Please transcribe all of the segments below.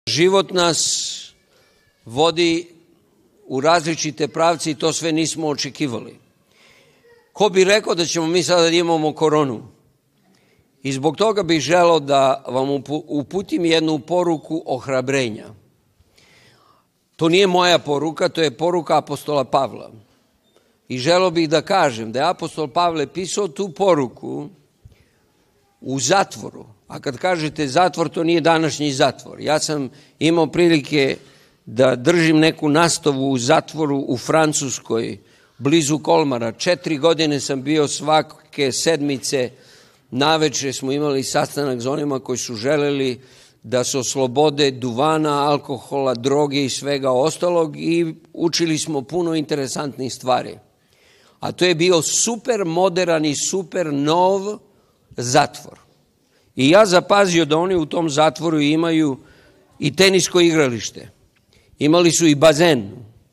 Život nas vodi u različite pravce i to sve nismo očekivali. Ko bi rekao da ćemo mi sada da imamo koronu? I zbog toga bih želeo da vam uputim jednu poruku ohrabrenja. To nije moja poruka, to je poruka apostola Pavla. I želeo bih da kažem da je apostol Pavle pisao tu poruku u zatvoru. A kad kažete zatvor, to nije današnji zatvor. Ja sam imao prilike da držim neku nastavu u zatvoru u Francuskoj, blizu Kolmara. 4 godine sam bio svake sedmice. Naveče smo imali sastanak za onima koji su želeli da se oslobode duvana, alkohola, droge i svega ostalog i učili smo puno interesantnih stvari. A to je bio super moderan i super nov zatvor. I ja zapazio da oni u tom zatvoru imaju i tenisko igralište. Imali su i bazen.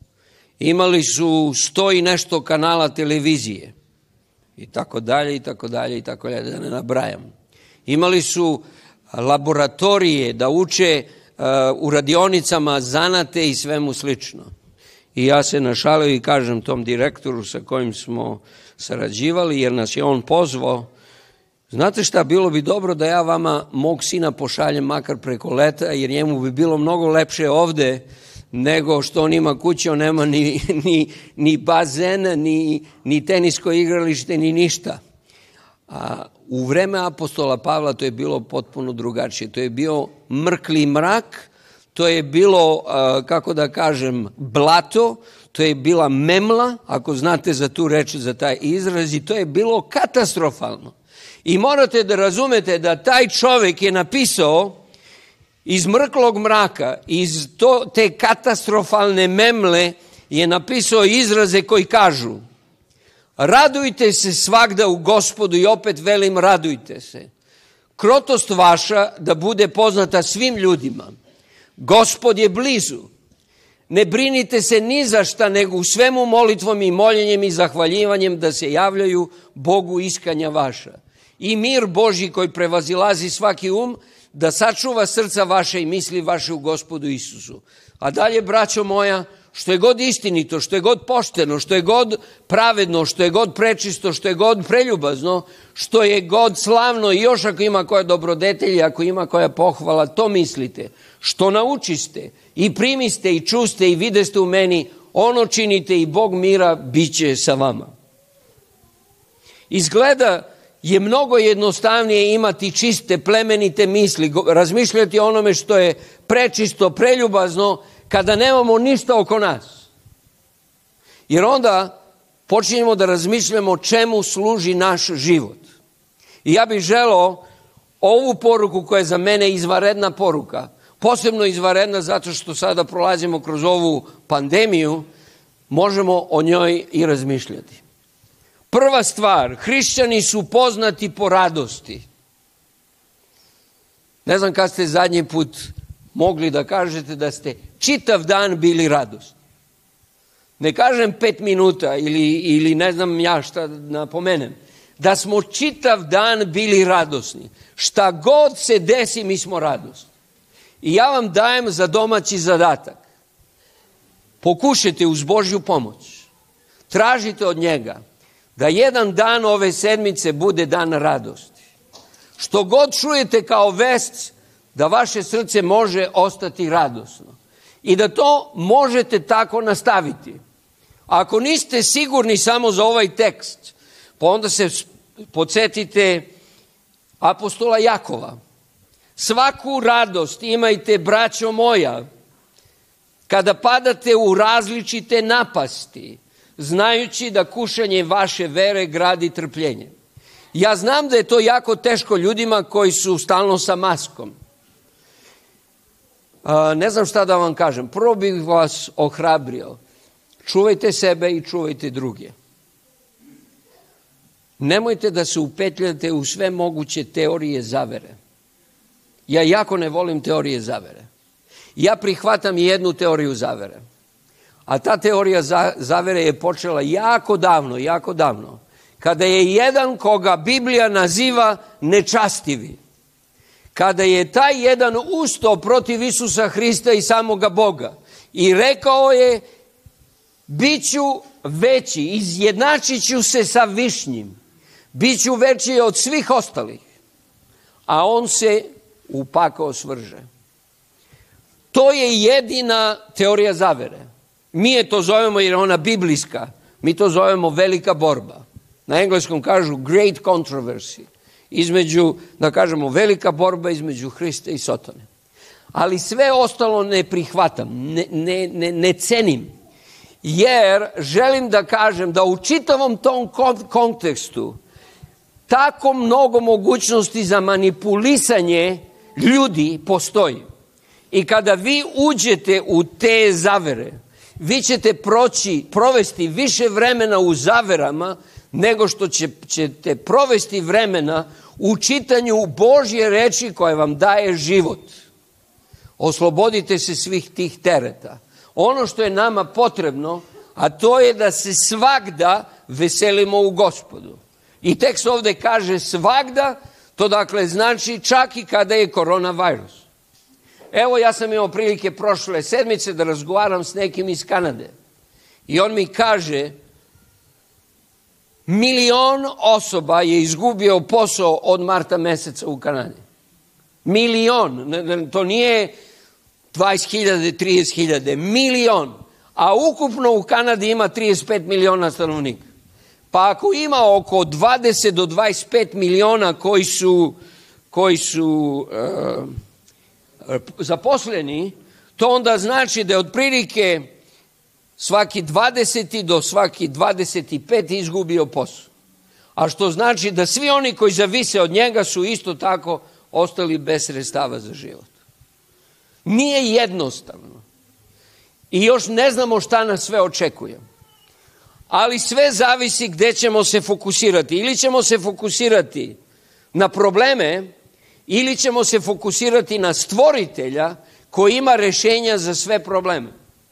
Imali su 100 i nešto kanala televizije. I tako dalje, i tako dalje, i tako dalje, da ne nabrajam. Imali su laboratorije da uče u radionicama zanate i svemu slično. I ja se našalio i kažem tom direktoru sa kojim smo sarađivali, jer nas je on pozvao, znate šta, bilo bi dobro da ja vama mog sina pošaljem makar preko leta, jer njemu bi bilo mnogo lepše ovde nego što on ima kuće, on nema ni bazen, ni tenisko igralište, ni ništa. A u vreme apostola Pavla to je bilo potpuno drugačije. To je bio mrkli mrak, to je bilo, kako da kažem, blato, to je bila memla, ako znate za tu reč, za taj izraz, i to je bilo katastrofalno. I morate da razumete da taj čovjek je napisao iz mrklog mraka, iz te katastrofalne memle je napisao izraze koji kažu: radujte se svagda u Gospodu, i opet velim radujte se. Krotost vaša da bude poznata svim ljudima. Gospod je blizu. Ne brinite se ni za šta, nego u svemu molitvom i moljenjem i zahvaljivanjem da se javljaju Bogu iskanja vaša. I mir Božji koji prevazilazi svaki da sačuva srca vaše i misli vaše u Gospodu Isusu. A dalje, braćo moja, što je god istinito, što je god pošteno, što je god pravedno, što je god prečisto, što je god preljubazno, što je god slavno, i još ako ima koja dobrodetelja, ako ima koja pohvala, to mislite. Što naučiste i primiste i čuste i videste u meni, ono činite, i Bog mira bit će sa vama. Izgleda je mnogo jednostavnije imati čiste, plemenite misli, razmišljati o onome što je prečisto, preljubazno, kada nemamo ništa oko nas. Jer onda počinjemo da razmišljamo čemu služi naš život. I ja bih želeo ovu poruku, koja je za mene izvanredna poruka, posebno izvanredna zato što sada prolazimo kroz ovu pandemiju, možemo o njoj i razmišljati. Prva stvar, hrišćani su poznati po radosti. Ne znam kad ste zadnji put mogli da kažete da ste čitav dan bili radosni. Ne kažem 5 minuta ili ne znam ja šta napomenem. Da smo čitav dan bili radosni. Šta god se desi, mi smo radosni. I ja vam dajem za domaći zadatak. Pokušajte uz Božju pomoć. Tražite od njega da jedan dan ove sedmice bude dan radosti. Što god čujete kao vest, da vaše srce može ostati radosno. I da to možete tako nastaviti. Ako niste sigurni samo za ovaj tekst, pa onda se podsjetite apostola Jakova. Svaku radost imajte, braćo moja, kada padate u različite napasti, znajući da kušanje vaše vere gradi trpljenje. Ja znam da je to jako teško ljudima koji su stalno sa maskom. Ne znam šta da vam kažem. Prvo bih vas ohrabrio. Čuvajte sebe i čuvajte druge. Nemojte da se upetljate u sve moguće teorije zavere. Ja jako ne volim teorije zavere. Ja prihvatam jednu teoriju zavere. A ta teorija zavere je počela jako davno, kada je jedan koga Biblija naziva nečastivi, kada je taj jedan ustao protiv Isusa Hrista i samoga Boga i rekao je, bit ću veći, izjednačit ću se sa višnjim, bit ću veći od svih ostalih, a on se u pakao svrže. To je jedina teorija zavere. Mi je to zovemo, jer je ona biblijska, mi to zovemo velika borba. Na engleskom kažu great controversy. Između, da kažemo, velika borba između Hrista i Sotone. Ali sve ostalo ne prihvatam, ne cenim. Jer želim da kažem da u čitavom tom kontekstu tako mnogo mogućnosti za manipulisanje ljudi postoji. I kada vi uđete u te zavere, vi ćete provesti više vremena u zaverama nego što ćete provesti vremena u čitanju Božje reči koje vam daje život. Oslobodite se svih tih tereta. Ono što je nama potrebno, a to je da se svagda veselimo u Gospodu. I tekst ovdje kaže svagda, to dakle znači čak i kada je koronavirus. Evo, ja sam imao prilike prošle sedmice da razgovaram s nekim iz Kanade. I on mi kaže, 1 milion osoba je izgubio posao od marta meseca u Kanadi. 1 milion, to nije 20.000, 30.000, 1 milion. A ukupno u Kanadi ima 35 miliona stanovnika. Pa ako ima oko 20 do 25 miliona koji su zaposleni, to onda znači da je otprilike svaki 20 do svaki 25 izgubio posao. A što znači da svi oni koji zavise od njega su isto tako ostali bez sredstava za život. Nije jednostavno. I još ne znamo šta nas sve očekuje. Ali sve zavisi gdje ćemo se fokusirati. Ili ćemo se fokusirati na probleme, ili ćemo se fokusirati na stvoritelja koji ima rješenja za sve probleme.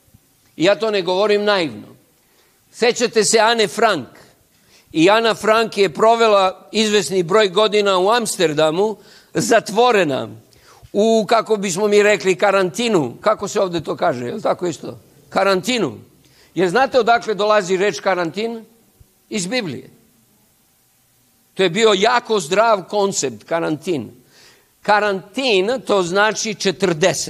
I ja to ne govorim naivno. Sjećate se Ane Frank. I Ana Frank je provela izvesni broj godina u Amsterdamu, zatvorena, u, kako bismo mi rekli, karantinu. Kako se ovdje to kaže, je li tako isto? Karantinu. Jer znate odakle dolazi reč karantin? Iz Biblije. To je bio jako zdrav koncept, karantin. Karantin, to znači 40.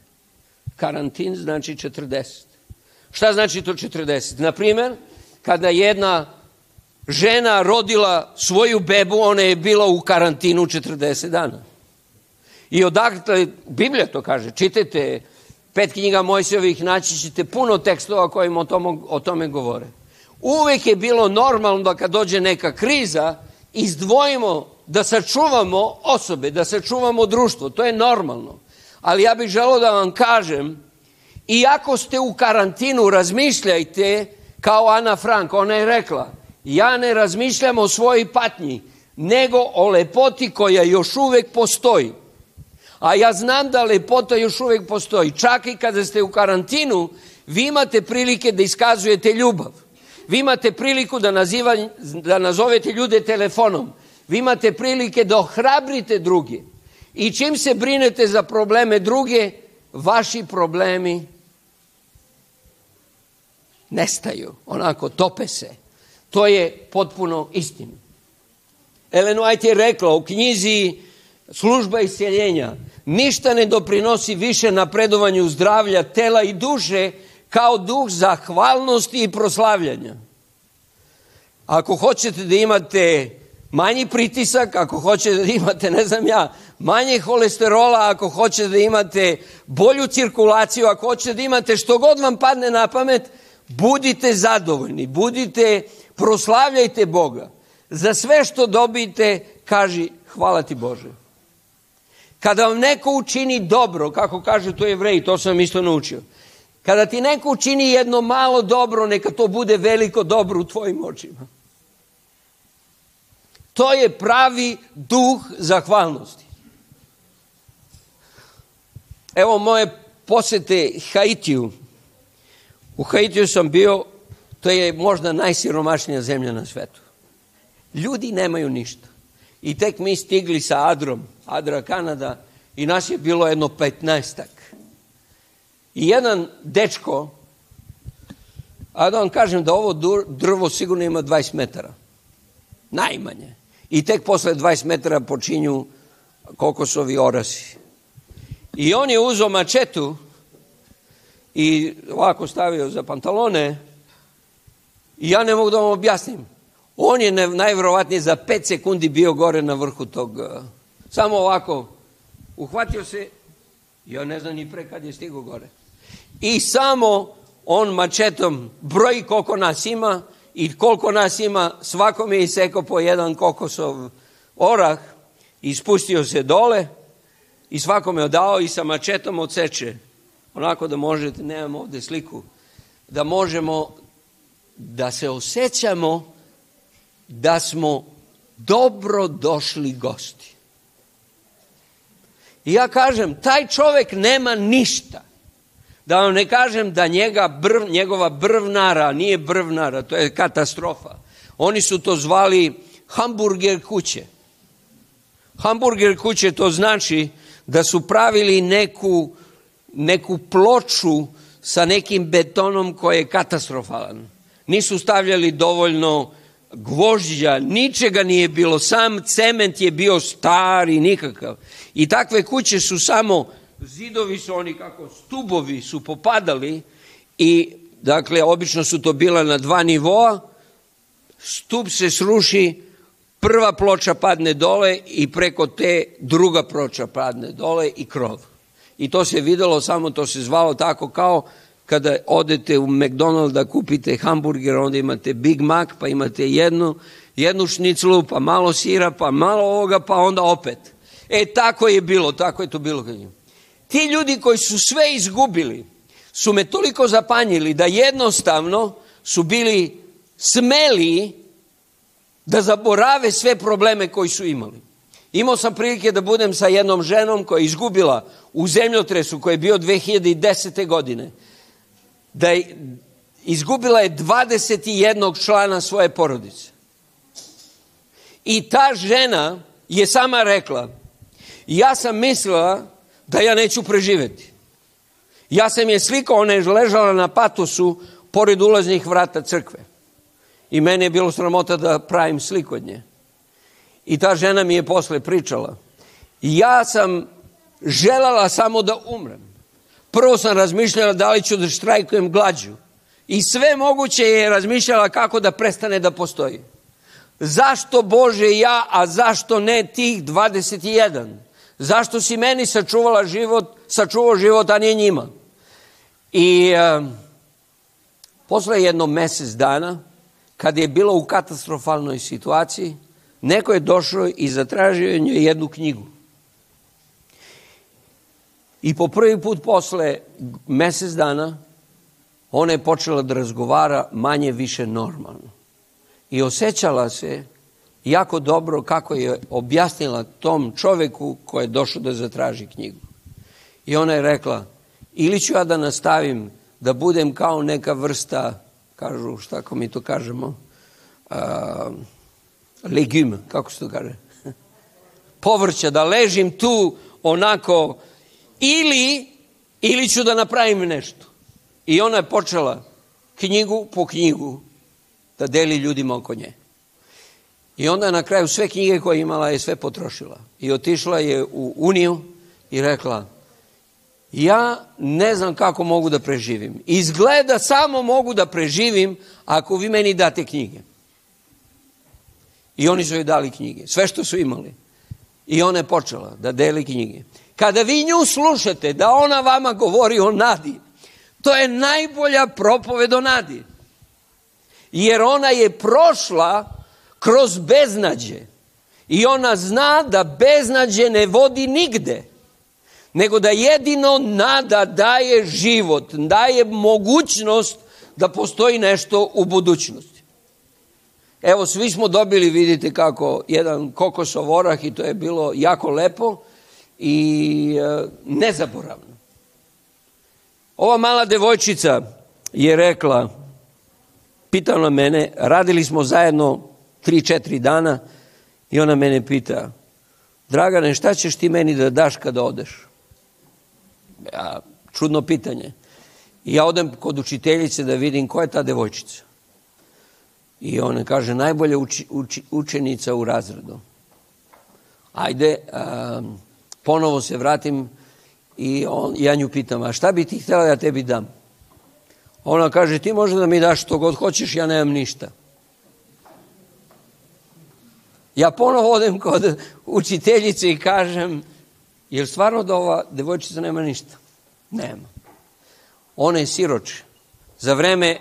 Karantin znači 40. Šta znači to 40? Naprimjer, kada jedna žena rodila svoju bebu, ona je bila u karantinu 40 dana. I odakle, Biblija to kaže, čitajte 5 knjiga Mojsijevih, naći ćete puno tekstova kojim o tome govore. Uvijek je bilo normalno da kad dođe neka kriza, izdvojimo da sačuvamo osobe, da sačuvamo društvo. To je normalno. Ali ja bih želeo da vam kažem, iako ste u karantinu, razmišljajte kao Ana Frank. Ona je rekla, ja ne razmišljam o svojoj patnji, nego o lepoti koja još uvijek postoji. A ja znam da lepota još uvijek postoji. Čak i kada ste u karantinu, vi imate prilike da iskazujete ljubav. Vi imate priliku da nazovete ljude telefonom. Vi imate prilike da ohrabrite druge. I čim se brinete za probleme druge, vaši problemi nestaju. Onako, tope se. To je potpuno istina. Ellen White je rekla u knjizi Služba isceljenja, ništa ne doprinosi više napredovanju zdravlja tela i duše kao duh zahvalnosti i proslavljanja. Ako hoćete da imate manji pritisak, ako hoćete da imate, manje holesterola, ako hoćete da imate bolju cirkulaciju, ako hoćete da imate što god vam padne na pamet, budite zadovoljni, proslavljajte Boga. Za sve što dobijete, kaži hvala ti Bože. Kada vam neko učini dobro, kako kažu to Jevreji, to sam isto naučio. Kada ti neko učini jedno malo dobro, neka to bude veliko dobro u tvojim očima. To je pravi duh zahvalnosti. Evo moje posjete Haitiju. U Haitiju sam bio, to je možda najsiromašnija zemlja na svetu. Ljudi nemaju ništa. I tek mi stigli sa Adra Kanada, I nas je bilo jedno 15-ak. I jedan dečko, a da vam kažem da ovo drvo sigurno ima 20 metara. Najmanje. I tek posle 20 metara počinju kokosovi orasi. I on je uzeo mačetu i ovako stavio za pantalone i ja ne mogu da vam objasnim. On je najverovatnije za 5 sekundi bio gore na vrhu tog. Samo ovako, uhvatio se, ja ne znam ni pre kad je stigao gore. I samo on mačetom broji koliko nas ima i koliko nas ima, svakom je isekao po jedan kokosov orah i spustio se dole i svakom je dao i sa mačetom odseče. Onako da možete, nemam ovdje sliku, da možemo da se osjećamo da smo dobro došli gosti. I ja kažem, taj čovjek nema ništa. Da vam ne kažem da njegova brvnara, nije brvnara, to je katastrofa. Oni su to zvali hamburger kuće. Hamburger kuće to znači da su pravili neku ploču sa nekim betonom koji je katastrofalan. Nisu stavljali dovoljno gvožđa, ničega nije bilo, sam cement je bio star i nikakav. I takve kuće su samo, zidovi su oni kako stubovi su popadali i dakle obično su to bila na 2 nivoa, stup se sruši, prva ploča padne dole i preko te druga ploča padne dole i krov. I to se videlo, samo to se zvalo tako kao kada odete u McDonald's da kupite hamburger, onda imate Big Mac, pa imate jednu šniclu, pa malo sira, pa malo ovoga, pa onda opet. Tako je bilo, tako je to bilo. Ti ljudi koji su sve izgubili su me toliko zapanjili da jednostavno su bili smeli da zaborave sve probleme koji su imali. Imao sam prilike da budem sa jednom ženom koja je izgubila u zemljotresu koji je bio 2010. godine. Da je izgubila je 21 člana svoje porodice. I ta žena je sama rekla, ja sam mislila da ja neću preživjeti. Ja sam je slikao, ona je ležala na patosu pored ulaznih vrata crkve. I meni je bilo sramota da pravim sliku od nje. I ta žena mi je posle pričala. Ja sam željela samo da umrem. Prvo sam razmišljala da li ću da štrajkujem glađu. I sve moguće je razmišljala kako da prestane da postoji. Zašto Bože ja, a zašto ne tih 21? Zašto si meni sačuvao život, a nije njima? I posle jedno mjesec dana, kad je bilo u katastrofalnoj situaciji, neko je došao i zatražio njoj jednu knjigu. I po prvi put posle mjesec dana, ona je počela da razgovara manje više normalno. I osjećala se jako dobro kako je objasnila tom čovjeku koji je došao da zatraži knjigu. I ona je rekla, ili ću ja da nastavim da budem kao neka vrsta, kažu, šta ako mi to kažemo, legume, kako se to kaže, povrća, da ležim tu onako, ili ću da napravim nešto. I ona je počela knjigu po knjigu da deli ljudima oko nje. I onda na kraju sve knjige koje imala je sve potrošila. I otišla je u Uniju i rekla, ja ne znam kako mogu da preživim. Izgleda samo mogu da preživim ako vi meni date knjige. I oni su joj dali knjige, sve što su imali. I ona je počela da deli knjige. Kada vi nju slušate da ona vama govori o nadi, to je najbolja propoved o nadi. Jer ona je prošla kroz beznađe. I ona zna da beznađe ne vodi nigde. Nego da jedino nada daje život, daje mogućnost da postoji nešto u budućnosti. Evo, svi smo dobili, vidite kako, jedan kokosov orah i to je bilo jako lepo i nezaboravno. Ova mala devojčica je rekla, pitala mene, radili smo zajedno 3-4 dana i ona mene pita, Dragane, šta ćeš ti meni da daš kada odeš? Čudno pitanje. I ja odem kod učiteljice da vidim ko je ta devojčica. I ona kaže, najbolja učenica u razredu. Ajde, ponovo se vratim i ja nju pitam, a šta bi ti htjela da ja tebi dam? Ona kaže, ti može da mi daš što god hoćeš, ja nemam ništa. Ja ponovo odem kod učiteljice i kažem, jel stvarno da ova devojčica nema ništa? Nema. Ona je siroče. Za vreme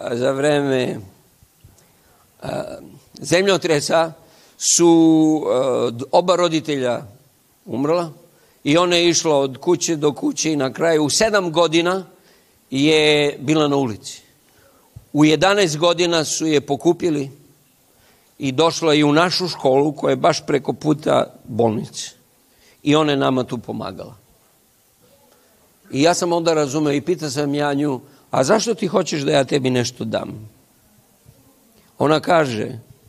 zemljotresa su oba roditelja umrla i ona je išla od kuće do kuće i na kraju u 7 godina je bila na ulici. U 11 godina su je pokupili i došla i u našu školu koja je baš preko puta bolnice. I ona je nama tu pomagala. I ja sam onda razumeo i pitao sam ja nju, a zašto ti hoćeš da ja tebi nešto dam? Ona kaže,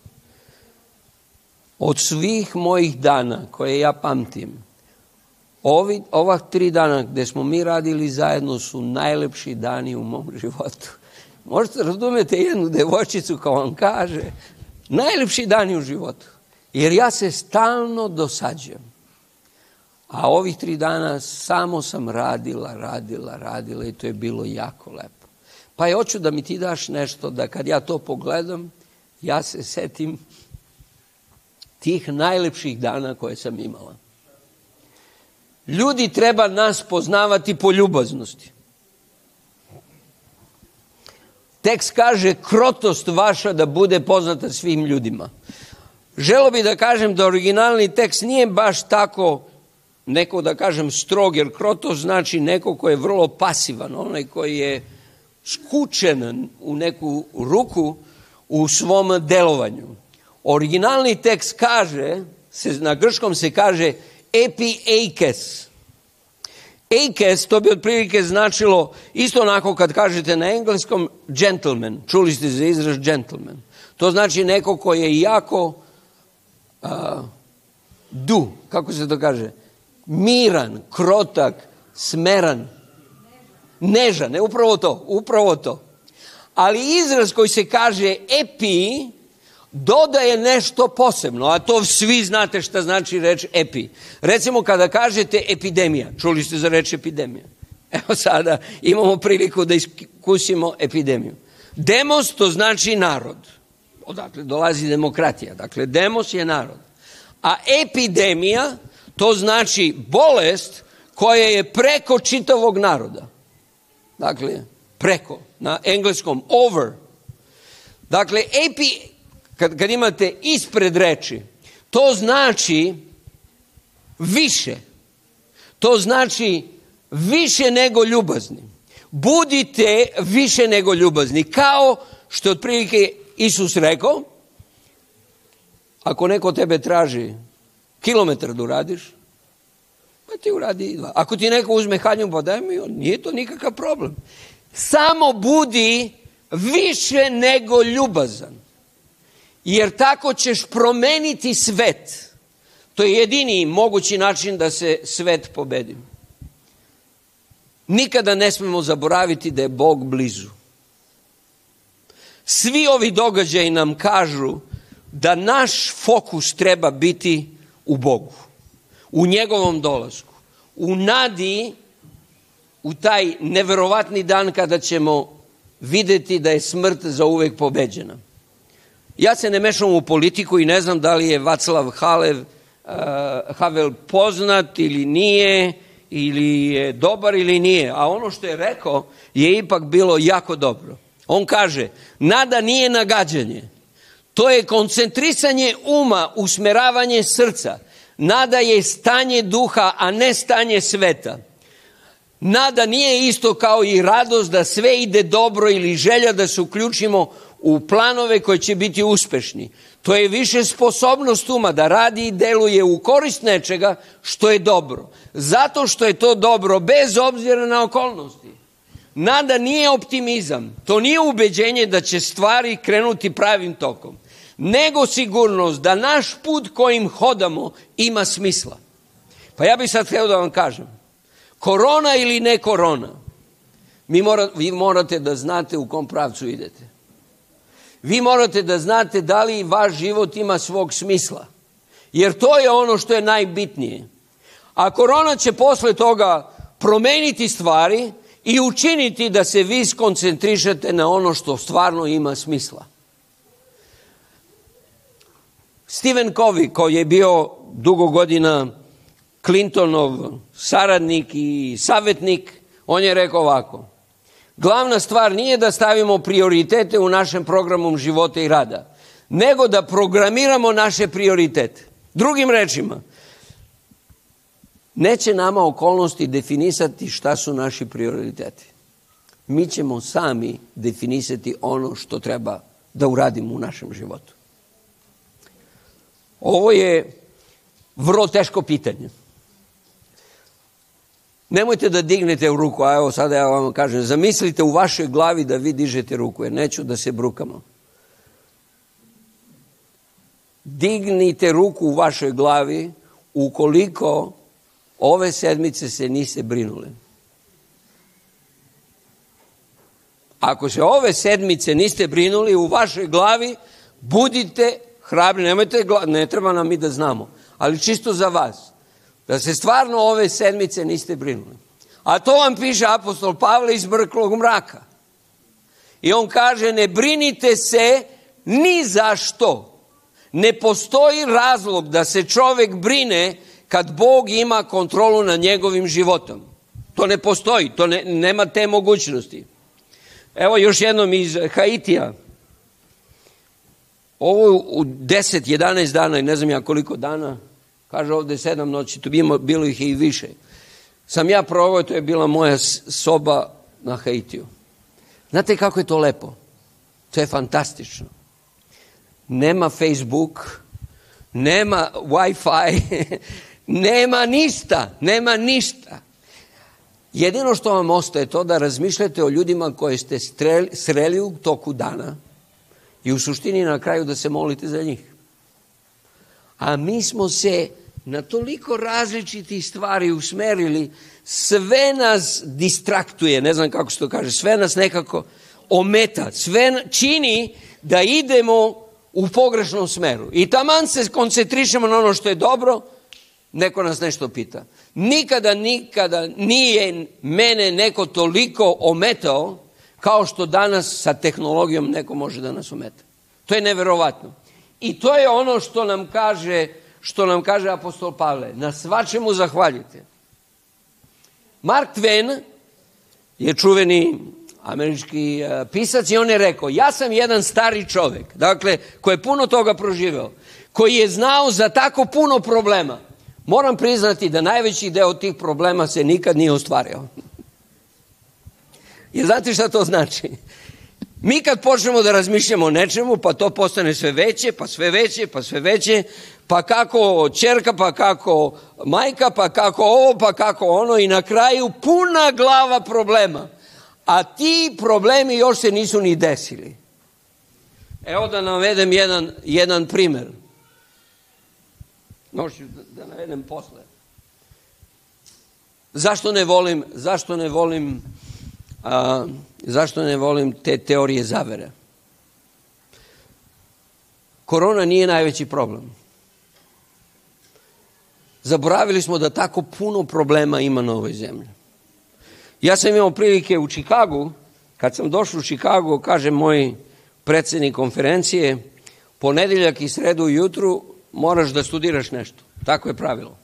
od svih mojih dana koje ja pamtim, ova 3 dana gdje smo mi radili zajedno su najlepši dani u mom životu. Možete razumjeti jednu devojčicu kao vam kaže, najlepši dani u životu. Jer ja se stalno dosađujem. A ovih 3 dana samo sam radila i to je bilo jako lepo. Pa ja hoću da mi ti daš nešto da kad ja to pogledam, ja se setim tih najlepših dana koje sam imala. Ljudi treba nas poznavati po ljubaznosti. Tekst kaže krotost vaša da bude poznata svim ljudima. Želio bih da kažem da originalni tekst nije baš tako neko da kažem strog, jer krotost znači neko koji je vrlo pasivan, onaj koji je skučen u neku ruku u svom delovanju. Originalni tekst kaže, na grčkom se kaže epi-eikes. Eikes, to bi otprilike značilo, isto onako kad kažete na engleskom gentleman, čuli ste za izraz gentleman. To znači neko koji je jako kako se to kaže, miran, krotak, smeran, nežan, upravo to. Ali izraz koji se kaže epi, dodaje nešto posebno, a to svi znate šta znači reč epi. Recimo kada kažete epidemija, čuli ste za reč epidemija. Evo sada imamo priliku da iskusimo epidemiju. Demos to znači narod. Odakle dolazi demokratija. Dakle, demos je narod. A epidemija to znači bolest koja je preko čitavog naroda. Dakle, preko. Na engleskom over. Dakle, kad imate ispred reči, to znači više. To znači više nego ljubazni. Budite više nego ljubazni. Kao što otprilike Isus rekao, ako neko tebe traži kilometar da uradiš, pa ti uradi 2. Ako ti neko uzme haljinu, pa daj mi, nije to nikakav problem. Samo budi više nego ljubazan. Jer tako ćeš promeniti svet. To je jedini mogući način da se svet pobedi. Nikada ne smemo zaboraviti da je Bog blizu. Svi ovi događaji nam kažu da naš fokus treba biti u Bogu, u njegovom dolasku, u nadi, u taj neverovatni dan kada ćemo vidjeti da je smrt zauvek pobeđena. Ja se ne mešam u politiku i ne znam da li je Václav Havel poznat ili nije, ili je dobar ili nije, a ono što je rekao je ipak bilo jako dobro. On kaže, nada nije nagađanje, to je koncentrisanje uma, usmeravanje srca. Nada je stanje duha, a ne stanje sveta. Nada nije isto kao i radost da sve ide dobro ili želja da se uključimo u planove koji će biti uspešni. To je više sposobnost uma da radi i deluje u korist nečega što je dobro. Zato što je to dobro bez obzira na okolnosti. Nada nije optimizam. To nije ubeđenje da će stvari krenuti pravim tokom. nego sigurnost da naš put kojim hodamo ima smisla. Pa ja bih sad htio da vam kažem, korona ili ne korona, vi morate da znate u kom pravcu idete. Vi morate da znate da li vaš život ima svog smisla. Jer to je ono što je najbitnije. A korona će posle toga promeniti stvari i učiniti da se vi skoncentrišete na ono što stvarno ima smisla. Stephen Covey, koji je bio dugo godina Clintonov saradnik i savjetnik, on je rekao ovako: glavna stvar nije da stavimo prioritete u našem programu života i rada, nego da programiramo naše prioritete. Drugim rečima, neće nama okolnosti definisati šta su naši prioriteti. Mi ćemo sami definisati ono što treba da uradimo u našem životu. Ovo je vrlo teško pitanje. Nemojte da dignete u ruku, a evo sada ja vam kažem, zamislite u vašoj glavi da vi dižete ruku, jer neću da se brukamo. Dignite ruku u vašoj glavi ukoliko ove sedmice se niste brinuli. Ako se ove sedmice niste brinuli u vašoj glavi, budite hrabri, ne treba nam i da znamo, ali čisto za vas, da se stvarno ove sedmice niste brinuli. A to vam piše apostol Pavle iz mrklog mraka. I on kaže, ne brinite se ni za što. Ne postoji razlog da se čovjek brine kad Bog ima kontrolu nad njegovim životom. To ne postoji, nema te mogućnosti. Evo još jednom iz Haitija. Ovo u 10-11 dana, ne znam ja koliko dana, kaže ovdje 7 noći, tu bilo ih i više. Sam ja proveo, to je bila moja soba na Haitiju. Znate kako je to lepo? To je fantastično. Nema Facebook, nema Wi-Fi, nema ništa. Jedino što vam ostaje to da razmišljate o ljudima koje ste sreli u toku dana i u suštini na kraju da se molite za njih. A mi smo se na toliko različitih stvari usmerili, sve nas distraktuje, ne znam kako se to kaže, sve nas nekako ometa, sve čini da idemo u pogrešnom smeru. I taman se koncentrišemo na ono što je dobro, neko nas nešto pita. Nikada nije mene neko toliko ometao kao što danas sa tehnologijom neko može da nas ometa. To je neverovatno. I to je ono što nam kaže apostol Pavle. Na svačemu zahvaljujte. Mark Twain je čuveni američki pisac i on je rekao, ja sam jedan stari čovjek, dakle, koji je puno toga proživeo, koji je znao za tako puno problema. Moram priznati da najveći deo tih problema se nikad nije ostvario. Jer znate šta to znači? Mi kad počnemo da razmišljamo o nečemu, pa to postane sve veće, pa sve veće, pa sve veće, pa kako ćerka, pa kako majka, pa kako ovo, pa kako ono i na kraju puna glava problema. A ti problemi još se nisu ni desili. Evo da navedem jedan primjer. Možeš da navedem posle. Zašto ne volim te teorije zavere? Korona nije najveći problem. Zaboravili smo da tako puno problema ima na ovoj zemlji. Ja sam imao prilike u Čikagu, kad sam došao u Čikagu, kaže moj predsjednik konferencije, ponedjeljak i sredu ujutru moraš da studiraš nešto. Tako je pravilo.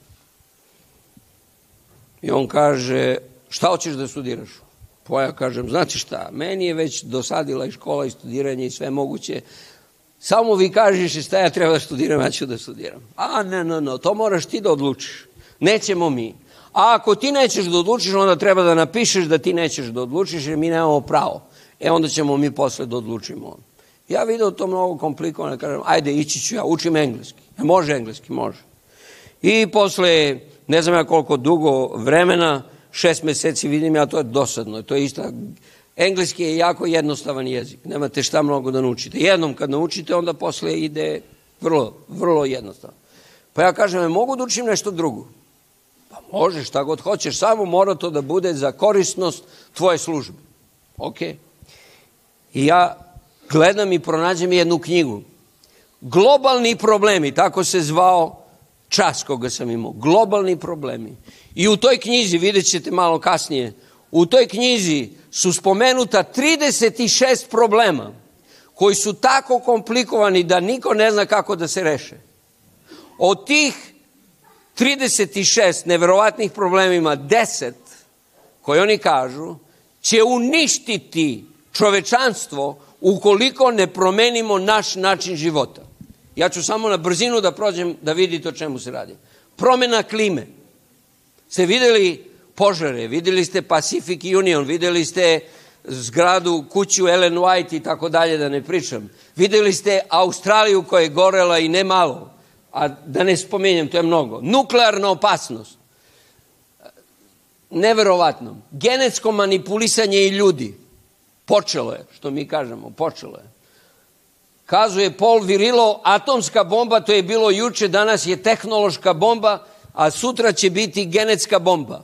I on kaže, šta hoćeš da studiraš? Pa ja kažem, znači šta, meni je već dosadila i škola i studiranje i sve moguće. Samo vi kažeš šta ja treba da studiram, ja ću da studiram. A ne, to moraš ti da odlučiš. Nećemo mi. A ako ti nećeš da odlučiš, onda treba da napišeš da ti nećeš da odlučiš jer mi nemamo pravo. Onda ćemo mi posle da odlučimo. Ja vidio to mnogo komplikovano, kažem, ajde ići ću ja, učim engleski. Može engleski, može. I posle, ne znam ja koliko dugo vremena, 6 mjeseci vidim ja, to je dosadno. To je ista Engleski je jako jednostavan jezik, nemate šta mnogo da naučite. Jednom kad naučite, onda posle ide vrlo, vrlo jednostavno. Pa ja kažem, mogu da učim nešto drugo? Pa možeš, šta god hoćeš, samo mora to da bude za korisnost tvoje službe. Ok. I ja gledam i pronađem jednu knjigu. Globalni problemi, tako se zvao čas koga sam imao. Globalni problemi. I u toj knjizi, vidjet ćete malo kasnije, u toj knjizi su spomenuta 36 problema koji su tako komplikovani da niko ne zna kako da se reše. Od tih 36 neverovatnih problemima, 10, koji oni kažu, će uništiti čovečanstvo ukoliko ne promenimo naš način života. Ja ću samo na brzinu da prođem da vidite o čemu se radi. Promjena klime. Ste vidjeli požare, vidjeli ste Pacific Union, vidjeli ste zgradu, kuću Ellen White i tako dalje, da ne pričam. Vidjeli ste Australiju koja je gorela i ne malo, a da ne spomenjem, to je mnogo. Nuklearna opasnost. Neverovatno. Genetsko manipulisanje i ljudi. Počelo je, što mi kažemo, počelo je. Kazuje Paul Virillo, atomska bomba, to je bilo juče, danas je tehnološka bomba, a sutra će biti genetska bomba.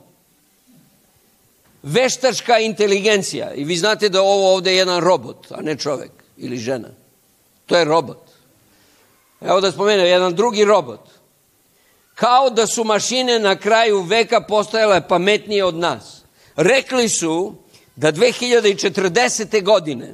Veštačka inteligencija. I vi znate da ovo ovdje je jedan robot, a ne čovjek ili žena. To je robot. Evo da spomenem, jedan drugi robot. Kao da su mašine na kraju veka postajale pametnije od nas. Rekli su da 2040. godine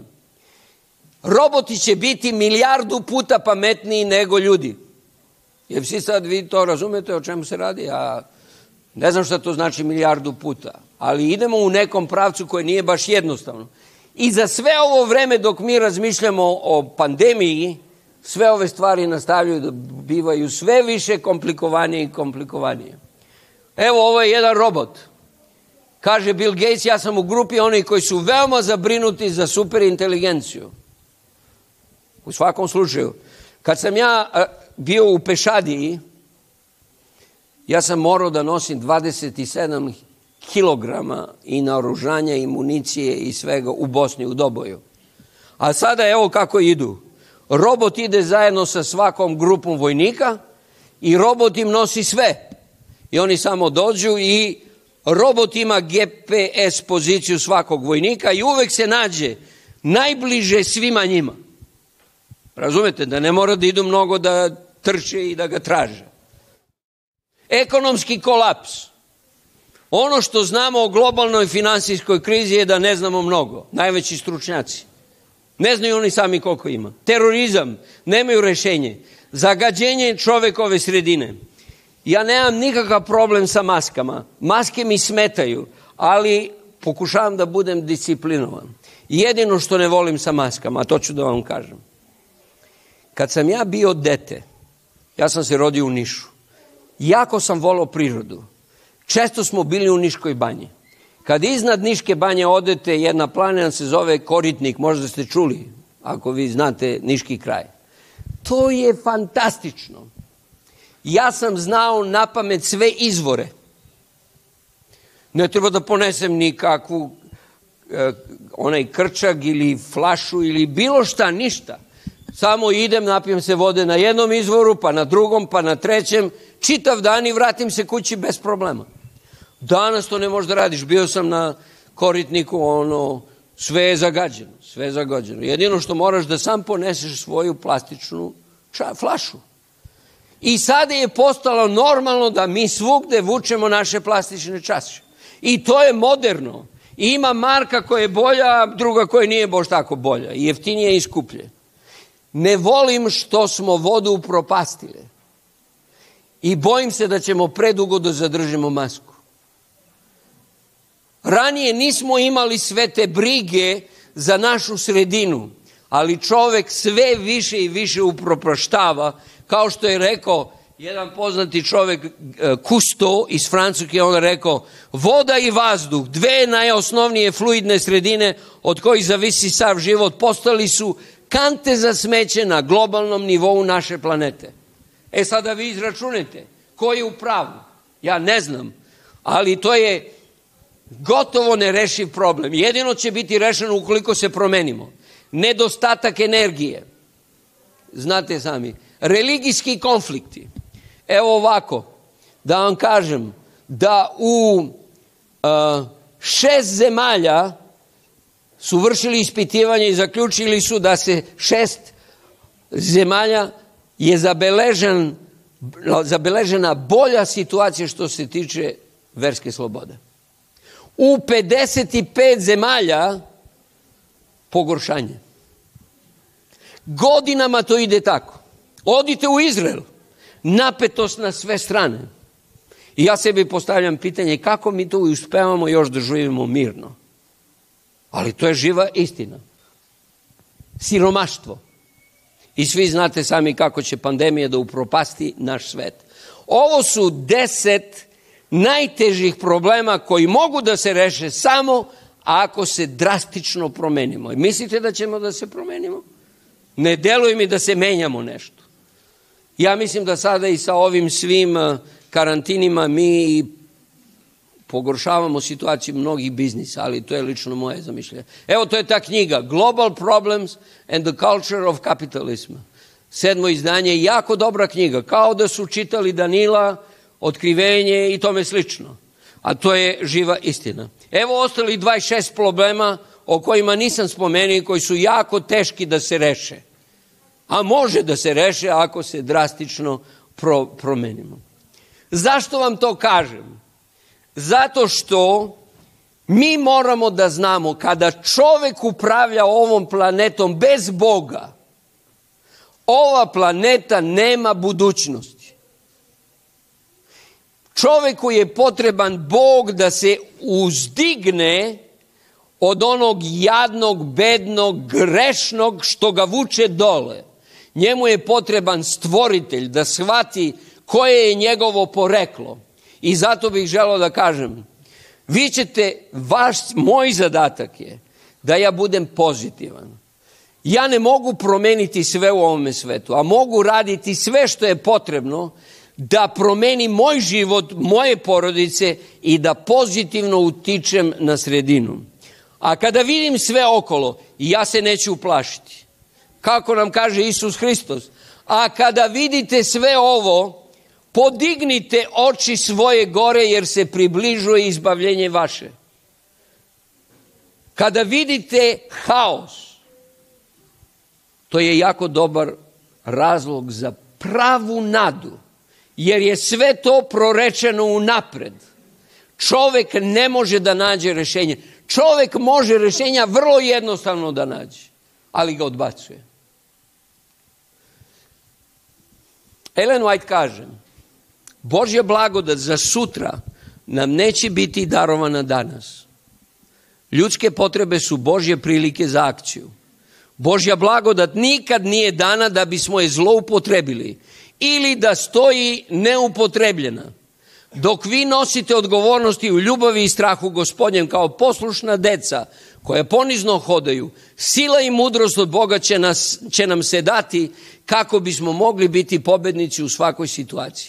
roboti će biti 1 milijardu puta pametniji nego ljudi. Jer svi sad vi to razumete o čemu se radi? Ja ne znam šta to znači 1 milijardu puta, ali idemo u nekom pravcu koji nije baš jednostavno. I za sve ovo vreme dok mi razmišljamo o pandemiji, sve ove stvari nastavljaju da bivaju sve više komplikovanije i komplikovanije. Evo, ovo je jedan robot. Kaže Bill Gates, ja sam u grupi onih koji su veoma zabrinuti za superinteligenciju. U svakom slučaju. Kad sam ja bio u Pešadiji, ja sam morao da nosim 27 kilograma i naoružanja i municije i svega u Bosni, u Doboju. A sada evo kako idu. Robot ide zajedno sa svakom grupom vojnika i robot im nosi sve. I oni samo dođu i robot ima GPS poziciju svakog vojnika i uvek se nađe najbliže svima njima. Razumete, da ne mora da idu mnogo da trče i da ga traže. Ekonomski kolaps. Ono što znamo o globalnoj finansijskoj krizi je da ne znamo mnogo. Najveći stručnjaci. Ne znaju oni sami koliko ima. Terorizam, nemaju rešenje. Zagađenje čovekove sredine. Ja nemam nikakav problem sa maskama. Maske mi smetaju, ali pokušavam da budem disciplinovan. Jedino što ne volim sa maskama, a to ću da vam kažem. Kad sam ja bio dete, ja sam se rodio u Nišu. Jako sam volao prirodu. Često smo bili u Niškoj banji. Kad iznad Niške banje odete, jedna planina se zove Koritnik, možda ste čuli, ako vi znate Niški kraj. To je fantastično. Ja sam znao napamet sve izvore. Ne treba da ponesem nikakvu onaj krčag ili flašu ili bilo šta, ništa. Samo idem, napijem se vode na jednom izvoru, pa na drugom, pa na trećem, čitav dan i vratim se kući bez problema. Danas to ne možeš da radiš. Bio sam na Koritniku, sve je zagađeno, sve je zagađeno. Jedino što moraš da sam poneseš svoju plastičnu flašu. I sada je postalo normalno da mi svugde vučemo naše plastične čaše. I to je moderno. I ima marka koja je bolja, druga koja nije baš tako bolja. I jeftinije i skuplje. Ne volim što smo vodu upropastili. I bojim se da ćemo predugo da zadržimo masku. Ranije nismo imali sve te brige za našu sredinu, ali čovek sve više i više upropaštava, kao što je rekao jedan poznati čovek, Cousteau iz Francuske, on je rekao, voda i vazduh, dve najosnovnije fluidne sredine od kojih zavisi sav život, postali su kante za smeće na globalnom nivou naše planete. E sada vi izračunajte, ko je u pravu? Ja ne znam, ali to je Gotovo nerešiv problem. Jedino će biti rešeno ukoliko se promenimo. Nedostatak energije. Znate sami. Religijski konflikti. Evo ovako, da vam kažem, da u 6 zemalja su vršili ispitivanje i zaključili su da se 6 zemalja je zabeležena bolja situacija što se tiče verske slobode. U 55 zemalja pogoršanje. Godinama to ide tako. Odite u Izrael, napetost na sve strane. I ja sebi postavljam pitanje kako mi to uspevamo još da živimo mirno. Ali to je živa istina. Siromaštvo. I svi znate sami kako će pandemija da upropasti naš svet. Ovo su 10 najtežih problema koji mogu da se reše samo ako se drastično promenimo. I mislite da ćemo da se promenimo? Ne deluje mi da se menjamo nešto. Ja mislim da sada i sa ovim svim karantinima mi pogoršavamo situaciju mnogih biznisa, ali to je lično moje zamišljanje. Evo, to je ta knjiga, Global Problems and the Culture of Capitalism. 7. izdanje, jako dobra knjiga, kao da su čitali Danila, Otkrivenje i tome slično. A to je živa istina. Evo ostali 26 problema o kojima nisam spomenuo i koji su jako teški da se reše. A može da se reše ako se drastično promenimo. Zašto vam to kažem? Zato što mi moramo da znamo kada čovek upravlja ovom planetom bez Boga, ova planeta nema budućnosti. Čoveku je potreban Bog da se uzdigne od onog jadnog, bednog, grešnog što ga vuče dole. Njemu je potreban stvoritelj da shvati koje je njegovo poreklo. I zato bih želeo da kažem, vi ćete, moj zadatak je da ja budem pozitivan. Ja ne mogu promeniti sve u ovome svetu, a mogu raditi sve što je potrebno da promenim moj život, moje porodice i da pozitivno utičem na sredinu. A kada vidim sve okolo, ja se neću uplašiti. Kako nam kaže Isus Hristos, a kada vidite sve ovo, podignite oči svoje gore jer se približuje izbavljenje vaše. Kada vidite haos, to je jako dobar razlog za pravu nadu, jer je sve to prorečeno unapred. Čovek ne može da nađe rešenje. Čovek može rešenja vrlo jednostavno da nađe, ali ga odbacuje. Ellen White kaže, Božja blagodat za sutra nam neće biti darovana danas. Ljudske potrebe su Božje prilike za akciju. Božja blagodat nikad nije dana da bismo je zloupotrebili ili da stoji neupotrebljena. Dok vi nosite odgovornosti u ljubavi i strahu Gospodnjem kao poslušna deca koja ponizno hodaju, sila i mudrost od Boga će nam se dati kako bismo mogli biti pobednici u svakoj situaciji.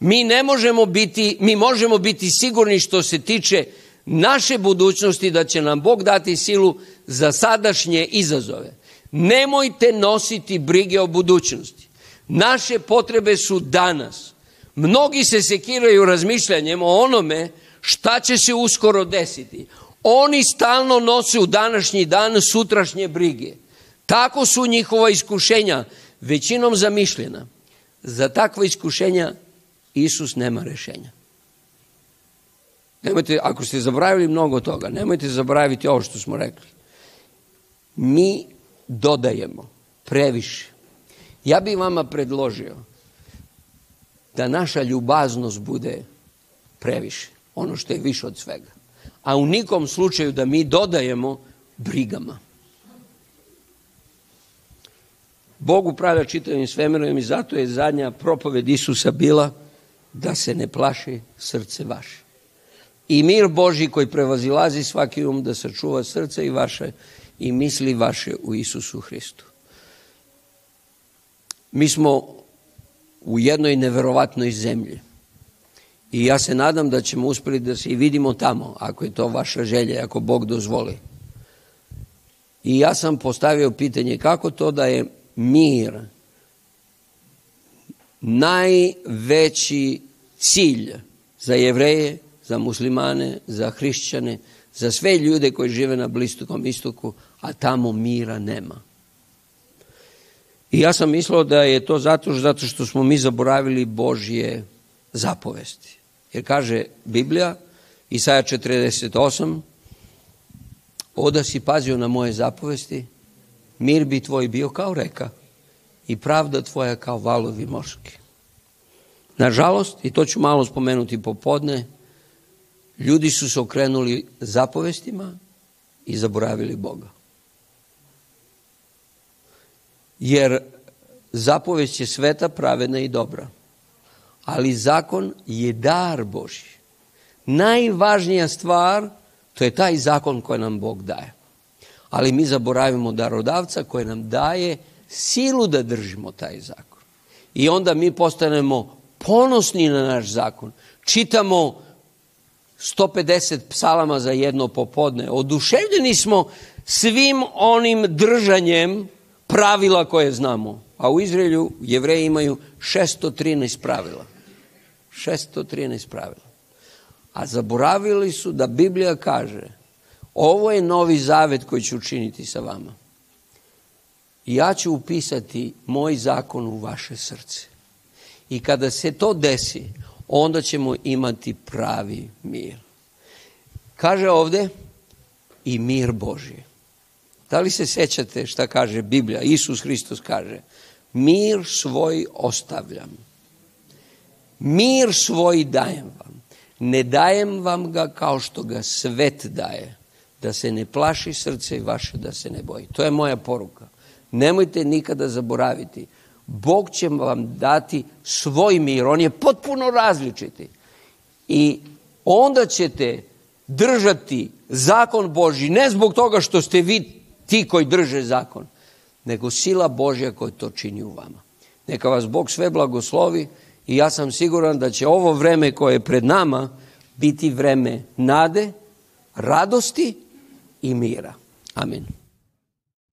Mi možemo biti sigurni što se tiče naše budućnosti da će nam Bog dati silu za sadašnje izazove. Nemojte nositi brige o budućnosti. Naše potrebe su danas. Mnogi se sekiraju razmišljanjem o onome šta će se uskoro desiti. Oni stalno nose u današnji dan sutrašnje brige. Tako su njihova iskušenja većinom zamišljena. Za takva iskušenja Isus nema rešenja. Nemojte, ako ste zaboravili mnogo toga, nemojte zaboraviti ovo što smo rekli. Mi dodajemo previše. Ja bih vama predložio da naša ljubaznost bude previše, ono što je više od svega. A u nikom slučaju da mi dodajemo brigama. Bog upravlja čitavim svemirom i zato je zadnja propoved Isusa bila da se ne plaši srce vaše. I mir Božji koji prevazilazi svaki da sačuva srce i vaše i misli vaše u Isusu Hristu. Mi smo u jednoj neverovatnoj zemlji I ja se nadam da ćemo uspjeti da se i vidimo tamo, ako je to vaša želja, ako Bog dozvoli. I ja sam postavio pitanje kako to da je mir najveći cilj za Jevreje, za muslimane, za hrišćane, za sve ljude koji žive na Bliskom istoku, a tamo mira nema. I ja sam mislio da je to zato što smo mi zaboravili Božje zapovesti. Jer kaže Biblija, Isaja 48, oda si pazio na moje zapovesti, mir bi tvoj bio kao reka i pravda tvoja kao valovi morski. Nažalost, i to ću malo spomenuti popodne, ljudi su se okrenuli zapovestima i zaboravili Boga. Jer zapovest je sveta, pravedna i dobra. Ali zakon je dar Božji. Najvažnija stvar, to je taj zakon koji nam Bog daje. Ali mi zaboravimo darodavca koji nam daje silu da držimo taj zakon. I onda mi postanemo ponosni na naš zakon. Čitamo 150 psalama za jedno popodne. Oduševljeni smo svim onim držanjem pravila koje znamo. A u Izraelu Jevreji imaju 613 pravila. 613 pravila. A zaboravili su da Biblija kaže ovo je novi zavet koji ću učiniti sa vama. Ja ću upisati moj zakon u vaše srce. I kada se to desi, onda ćemo imati pravi mir. Kaže ovdje i mir Božji. Da li se sjećate šta kaže Biblija? Isus Hristos kaže, mir svoj ostavljam. Mir svoj dajem vam. Ne dajem vam ga kao što ga svet daje. Da se ne plaši srce vaše, da se ne boji. To je moja poruka. Nemojte nikada zaboraviti. Bog će vam dati svoj mir. On je potpuno različiti. I onda ćete držati zakon Božji. Ne zbog toga što ste vi ti koji drže zakon. Nego sila Božja koja to čini u vama. Neka vas Bog sve blagoslovi. I ja sam siguran da će ovo vreme koje je pred nama biti vreme nade, radosti i mira. Amin.